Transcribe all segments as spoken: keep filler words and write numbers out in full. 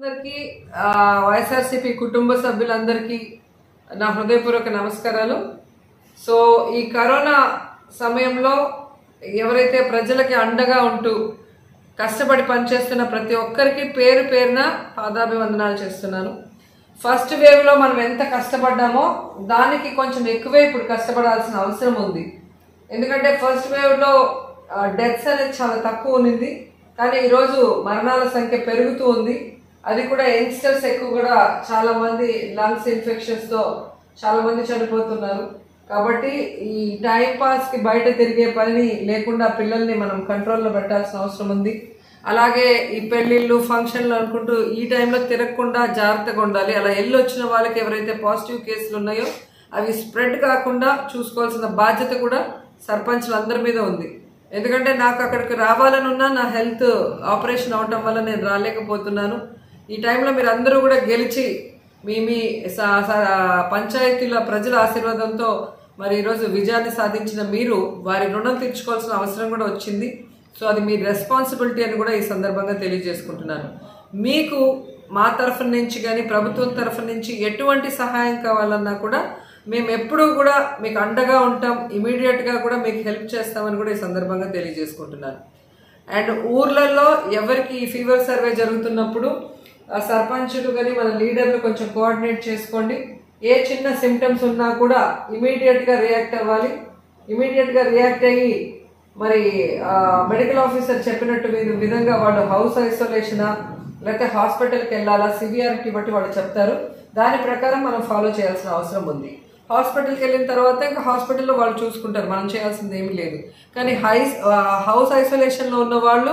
అందరికీ వైఎస్ఆర్సీపీ కుటుంబ సభ్యులందరికీ నా హృదయపూర్వక నమస్కారాలు. సో ఈ కరోనా సమయంలో ఎవరైతే ప్రజలకి అండగా ఉంటూ కష్టపడి పనిచేస్తున్న ప్రతి ఒక్కరికి పేరు పేరున పాదాభివందనాలు చేస్తున్నాను. ఫస్ట్ వేవ్లో మనం ఎంత కష్టపడ్డామో దానికి కొంచెం ఎక్కువే ఇప్పుడు కష్టపడాల్సిన అవసరం ఉంది. ఎందుకంటే ఫస్ట్ వేవ్లో డెత్స్ అనేది చాలా తక్కువ ఉన్నింది, కానీ ఈరోజు మరణాల సంఖ్య పెరుగుతూ ఉంది. అది కూడా యంగ్స్టర్స్ ఎక్కువ కూడా చాలా మంది లంగ్స్ ఇన్ఫెక్షన్స్తో చాలా మంది చనిపోతున్నారు. కాబట్టి ఈ టైం పాస్కి బయట తిరిగే పని లేకుండా పిల్లల్ని మనం కంట్రోల్లో పెట్టాల్సిన అవసరం ఉంది. అలాగే ఈ పెళ్ళిళ్ళు ఫంక్షన్లు అనుకుంటూ ఈ టైంలో తిరగకుండా జాగ్రత్తగా ఉండాలి. అలా ఎల్లు వచ్చిన వాళ్ళకి ఎవరైతే పాజిటివ్ కేసులు ఉన్నాయో అవి స్ప్రెడ్ కాకుండా చూసుకోవాల్సిన బాధ్యత కూడా సర్పంచ్లు అందరి మీద ఉంది. ఎందుకంటే నాకు అక్కడికి రావాలని ఉన్నా నా హెల్త్ ఆపరేషన్ అవటం వల్ల నేను రాలేకపోతున్నాను. ఈ టైంలో మీరు అందరూ కూడా గెలిచి మీ మీ పంచాయతీల ప్రజల ఆశీర్వాదంతో మరి ఈరోజు విజయాన్ని సాధించిన మీరు వారి రుణం తీర్చుకోవాల్సిన అవసరం కూడా వచ్చింది. సో అది మీ రెస్పాన్సిబిలిటీ అని కూడా ఈ సందర్భంగా తెలియజేసుకుంటున్నాను. మీకు మా తరఫు నుంచి కానీ ప్రభుత్వం తరఫు నుంచి ఎటువంటి సహాయం కావాలన్నా కూడా మేము ఎప్పుడూ కూడా మీకు అండగా ఉంటాం, ఇమీడియట్గా కూడా మీకు హెల్ప్ చేస్తామని కూడా ఈ సందర్భంగా తెలియజేసుకుంటున్నాను. అండ్ ఊర్లలో ఎవరికి ఈ ఫీవర్ సర్వే జరుగుతున్నప్పుడు సర్పంచులు కానీ మన లీడర్లు కొంచెం కోఆర్డినేట్ చేసుకోండి. ఏ చిన్న సిమ్టమ్స్ ఉన్నా కూడా ఇమీడియట్గా రియాక్ట్ అవ్వాలి. ఇమీడియట్గా రియాక్ట్ అయ్యి మరి మెడికల్ ఆఫీసర్ చెప్పినట్టు విధంగా వాళ్ళు హౌస్ ఐసోలేషనా లేకపోతే హాస్పిటల్కి వెళ్ళాలా, సివియారిటీ బట్టి వాళ్ళు చెప్తారు. దాని ప్రకారం మనం ఫాలో చేయాల్సిన అవసరం ఉంది. హాస్పిటల్కి వెళ్ళిన తర్వాత ఇంకా హాస్పిటల్లో వాళ్ళు చూసుకుంటారు, మనం చేయాల్సింది ఏమీ లేదు. కానీ హై హౌస్ ఐసోలేషన్లో ఉన్న వాళ్ళు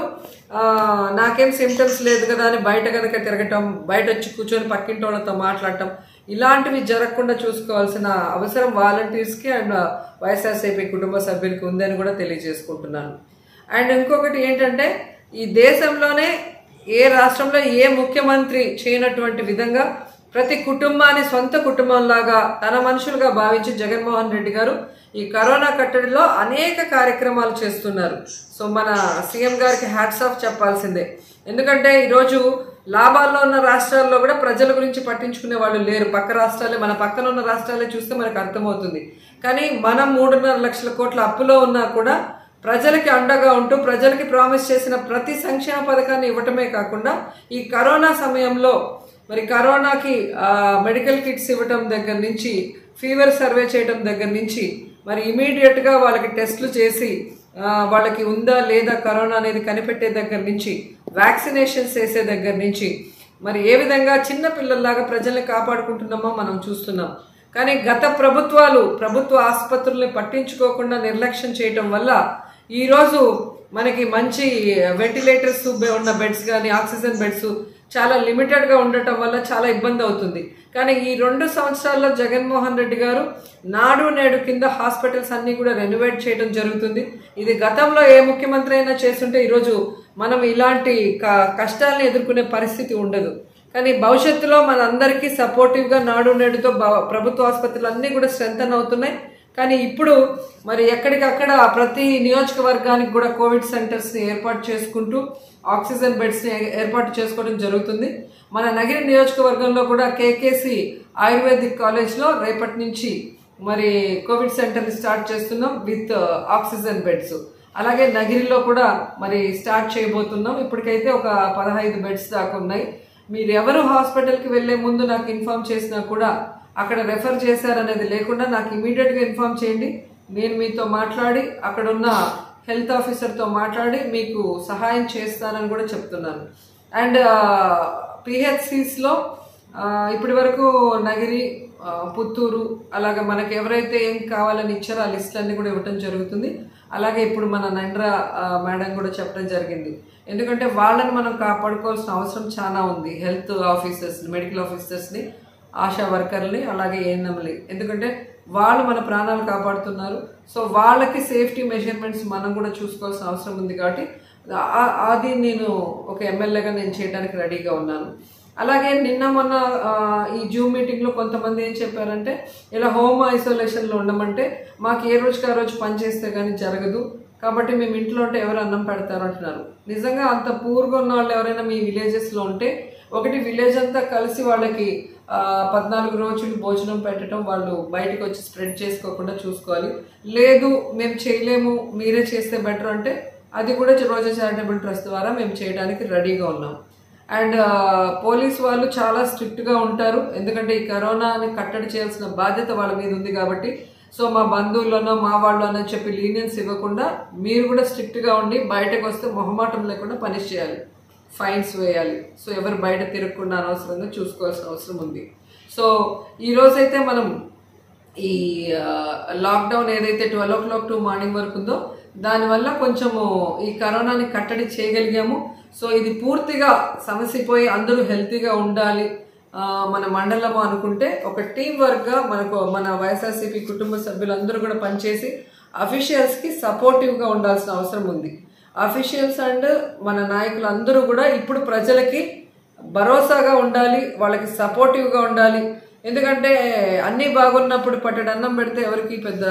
నాకేం సిమ్టమ్స్ లేదు కదా అని బయట కనుక తిరగటం, బయట వచ్చి కూర్చొని పక్కింటి వాళ్ళతో మాట్లాడటం, ఇలాంటివి జరగకుండా చూసుకోవాల్సిన అవసరం వాలంటీర్స్కి అండ్ వైఎస్ఆర్సీపీ కుటుంబ సభ్యులకి ఉందని కూడా తెలియజేసుకుంటున్నాను. అండ్ ఇంకొకటి ఏంటంటే ఈ దేశంలోనే ఏ రాష్ట్రంలో ఏ ముఖ్యమంత్రి చేయనటువంటి విధంగా ప్రతి కుటుంబాన్ని సొంత కుటుంబంలాగా తన మనుషులుగా భావించి జగన్మోహన్ రెడ్డి గారు ఈ కరోనా కట్టడిలో అనేక కార్యక్రమాలు చేస్తున్నారు. సో మన సీఎం గారికి హ్యాట్స్ ఆఫ్ చెప్పాల్సిందే. ఎందుకంటే ఈరోజు లాభాల్లో ఉన్న రాష్ట్రాల్లో కూడా ప్రజల గురించి పట్టించుకునే వాళ్ళు లేరు. పక్క రాష్ట్రాలే, మన పక్కన ఉన్న రాష్ట్రాలే చూస్తే మనకు అర్థమవుతుంది. కానీ మనం మూడున్నర లక్షల కోట్ల అప్పులో ఉన్నా కూడా ప్రజలకి అండగా ఉంటూ ప్రజలకి ప్రామిస్ చేసిన ప్రతి సంక్షేమ పథకాన్ని ఇవ్వటమే కాకుండా ఈ కరోనా సమయంలో మరి కరోనాకి మెడికల్ కిట్స్ ఇవ్వటం దగ్గర నుంచి, ఫీవర్ సర్వే చేయడం దగ్గర నుంచి, మరి ఇమీడియట్గా వాళ్ళకి టెస్టులు చేసి వాళ్ళకి ఉందా లేదా కరోనా అనేది కనిపెట్టే దగ్గర నుంచి, వ్యాక్సినేషన్స్ చేసే దగ్గర నుంచి, మరి ఏ విధంగా చిన్న పిల్లల్లాగా ప్రజల్ని కాపాడుకుంటున్నామో మనం చూస్తున్నాం. కానీ గత ప్రభుత్వాలు ప్రభుత్వ ఆసుపత్రుల్ని పట్టించుకోకుండా నిర్లక్ష్యం చేయటం వల్ల ఈరోజు మనకి మంచి వెంటిలేటర్స్ ఉన్న బెడ్స్ కానీ ఆక్సిజన్ బెడ్స్ చాలా లిమిటెడ్గా ఉండటం వల్ల చాలా ఇబ్బంది అవుతుంది. కానీ ఈ రెండు సంవత్సరాల్లో జగన్మోహన్ రెడ్డి గారు నాడు నేడు కింద హాస్పిటల్స్ అన్నీ కూడా రెనోవేట్ చేయడం జరుగుతుంది. ఇది గతంలో ఏ ముఖ్యమంత్రి అయినా చేస్తుంటే ఈరోజు మనం ఇలాంటి కష్టాలను ఎదుర్కొనే పరిస్థితి ఉండదు. కానీ భవిష్యత్తులో మనందరికీ సపోర్టివ్గా నాడు నేడుతో ప్రభుత్వ ఆసుపత్రులు అన్నీ కూడా స్ట్రెంథన్ అవుతున్నాయి. కానీ ఇప్పుడు మరి ఎక్కడికక్కడ ప్రతి నియోజకవర్గానికి కూడా కోవిడ్ సెంటర్స్ని ఏర్పాటు చేసుకుంటూ ఆక్సిజన్ బెడ్స్ని ఏర్పాటు చేసుకోవడం జరుగుతుంది. మన నగిరి నియోజకవర్గంలో కూడా కేకేసి ఆయుర్వేదిక్ కాలేజ్లో రేపటి నుంచి మరి కోవిడ్ సెంటర్ని స్టార్ట్ చేస్తున్నాం విత్ ఆక్సిజన్ బెడ్స్. అలాగే నగిరిలో కూడా మరి స్టార్ట్ చేయబోతున్నాం. ఇప్పటికైతే ఒక పదహైదు బెడ్స్ దాకా ఉన్నాయి. మీరు ఎవరు హాస్పిటల్కి వెళ్లే ముందు నాకు ఇన్ఫార్మ్ చేసినా కూడా అక్కడ రెఫర్ చేశారనేది లేకుండా నాకు ఇమీడియట్గా ఇన్ఫార్మ్ చేయండి. నేను మీతో మాట్లాడి అక్కడున్న హెల్త్ ఆఫీసర్తో మాట్లాడి మీకు సహాయం చేస్తానని కూడా చెప్తున్నాను. అండ్ పిహెచ్సిస్లో ఇప్పటి వరకు నగిరి, పుత్తూరు అలాగే మనకి ఎవరైతే ఏం కావాలని ఇచ్చారో ఆ లిస్ట్ అన్ని కూడా ఇవ్వటం జరుగుతుంది. అలాగే ఇప్పుడు మన నండ్రా మేడం కూడా చెప్పడం జరిగింది. ఎందుకంటే వాళ్ళని మనం కాపాడుకోవాల్సిన అవసరం చాలా ఉంది. హెల్త్ ఆఫీసర్స్ని, మెడికల్ ఆఫీసర్స్ని, ఆశా వర్కర్ని, అలాగే ఏఎన్ఎంని. ఎందుకంటే వాళ్ళు మన ప్రాణాలు కాపాడుతున్నారు. సో వాళ్ళకి సేఫ్టీ మెజర్మెంట్స్ మనం కూడా చూసుకోవాల్సిన అవసరం ఉంది. కాబట్టి అది నేను ఒక ఎమ్మెల్యేగా నేను చేయడానికి రెడీగా ఉన్నాను. అలాగే నిన్న మొన్న ఈ జూమ్ మీటింగ్లో కొంతమంది ఏం చెప్పారంటే ఇలా హోమ్ ఐసోలేషన్లో ఉండమంటే మాకు ఏ రోజుకి ఆ రోజు పని చేస్తే కానీ జరగదు, కాబట్టి మేము ఇంట్లో ఉంటే ఎవరు అన్నం పెడతారు అంటున్నారు. నిజంగా అంత పూర్గా ఉన్న వాళ్ళు ఎవరైనా మీ విలేజెస్లో ఉంటే ఒకటి విలేజ్ అంతా కలిసి వాళ్ళకి పద్నాలుగు రోజులు భోజనం పెట్టడం, వాళ్ళు బయటకు వచ్చి స్ప్రెడ్ చేసుకోకుండా చూసుకోవాలి. లేదు మేము చేయలేము మీరే చేస్తే బెటర్ అంటే అది కూడా రోజా చారిటబుల్ ట్రస్ట్ ద్వారా మేము చేయడానికి రెడీగా ఉన్నాం. అండ్ పోలీస్ వాళ్ళు చాలా స్ట్రిక్ట్గా ఉంటారు, ఎందుకంటే ఈ కరోనాని కట్టడి చేయాల్సిన బాధ్యత వాళ్ళ మీద ఉంది కాబట్టి. సో మా బంధువుల్లోనో మా వాళ్ళనో చెప్పి లీనియన్స్ ఇవ్వకుండా మీరు కూడా స్ట్రిక్ట్గా ఉండి బయటకు వస్తే మొహమాటం లేకుండా పనిష్ చేయాలి, ఫైన్స్ వేయాలి. సో ఎవరు బయట తిరగకుండా అనవసరంగా చూసుకోవాల్సిన అవసరం ఉంది. సో ఈరోజైతే మనం ఈ లాక్డౌన్ ఏదైతే twelve o'clock to morning వరకు ఉందో దానివల్ల కొంచెము ఈ కరోనాని కట్టడి చేయగలిగాము. సో ఇది పూర్తిగా సమసిపోయి అందరూ హెల్తీగా ఉండాలి మన మండలము అనుకుంటే ఒక టీం వర్క్గా మనకు మన వైఎస్ఆర్సీపీ కుటుంబ సభ్యులందరూ కూడా పనిచేసి అఫీషియల్స్కి సపోర్టివ్గా ఉండాల్సిన అవసరం ఉంది. అఫీషియల్స్ అండ్ మన నాయకులు అందరూ కూడా ఇప్పుడు ప్రజలకి భరోసాగా ఉండాలి, వాళ్ళకి సపోర్టివ్గా ఉండాలి. ఎందుకంటే అన్నీ బాగున్నప్పుడు పట్టడి అన్నం పెడితే ఎవరికి పెద్ద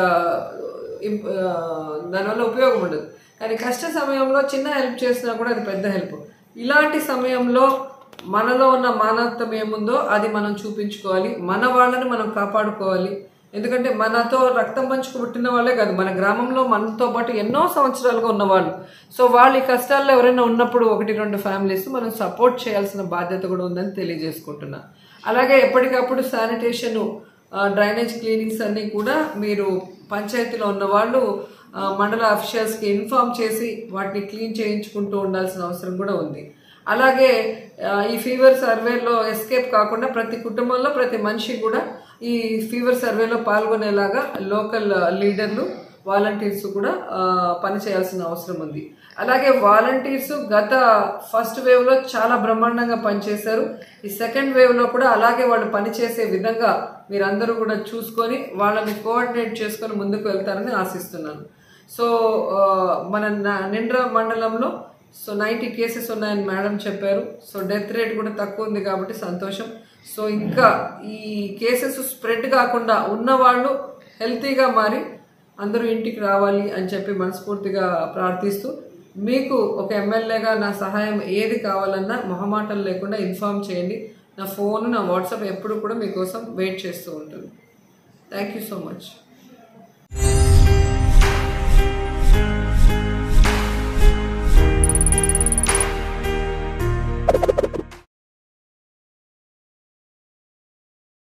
దానివల్ల ఉపయోగం ఉండదు. కానీ కష్ట సమయంలో చిన్న హెల్ప్ చేసినా కూడా అది పెద్ద హెల్ప్. ఇలాంటి సమయంలో మనలో ఉన్న మానవత్వం ఏముందో అది మనం చూపించుకోవాలి, మన వాళ్ళని మనం కాపాడుకోవాలి. ఎందుకంటే మనతో రక్తం పంచుకు పుట్టిన వాళ్ళే కాదు, మన గ్రామంలో మనతో పాటు ఎన్నో సంవత్సరాలుగా ఉన్నవాళ్ళు. సో వాళ్ళ ఈ కష్టాల్లో ఎవరైనా ఉన్నప్పుడు ఒకటి రెండు ఫ్యామిలీస్ మనం సపోర్ట్ చేయాల్సిన బాధ్యత కూడా ఉందని తెలియజేసుకుంటున్నా. అలాగే ఎప్పటికప్పుడు శానిటేషన్, డ్రైనేజ్ క్లీనింగ్స్ అన్నీ కూడా మీరు పంచాయతీలో ఉన్న వాళ్ళు మండల అఫీషియల్స్కి ఇన్ఫార్మ్ చేసి వాటిని క్లీన్ చేయించుకుంటూ ఉండాల్సిన అవసరం కూడా ఉంది. అలాగే ఈ ఫీవర్ సర్వేలో ఎస్కేప్ కాకుండా ప్రతి కుటుంబంలో ప్రతి మనిషి కూడా ఈ ఫీవర్ సర్వేలో పాల్గొనేలాగా లోకల్ లీడర్లు, వాలంటీర్స్ కూడా పని చేయాల్సిన అవసరం ఉంది. అలాగే వాలంటీర్స్ గత ఫస్ట్ వేవ్లో చాలా బ్రహ్మాండంగా పనిచేశారు. ఈ సెకండ్ వేవ్లో కూడా అలాగే వాళ్ళు పనిచేసే విధంగా మీరందరూ కూడా చూసుకొని వాళ్ళని కోఆర్డినేట్ చేసుకొని ముందుకు వెళ్తారని ఆశిస్తున్నాను. సో మన నిండ్ర మండలంలో సో నైంటీ కేసెస్ ఉన్నాయని మేడం చెప్పారు. సో డెత్ రేట్ కూడా తక్కువ ఉంది కాబట్టి సంతోషం. సో ఇంకా ఈ కేసెస్ స్ప్రెడ్ కాకుండా ఉన్నవాళ్ళు హెల్తీగా మారి అందరూ ఇంటికి రావాలి అని చెప్పి మనస్ఫూర్తిగా ప్రార్థిస్తూ, మీకు ఒక ఎమ్మెల్యేగా నా సహాయం ఏది కావాలన్నా మొహమాటం లేకుండా ఇన్ఫార్మ్ చేయండి. నా ఫోన్, నా వాట్సాప్ ఎప్పుడు కూడా మీకోసం వెయిట్ చేస్తూ ఉంటుంది. Thank you so much.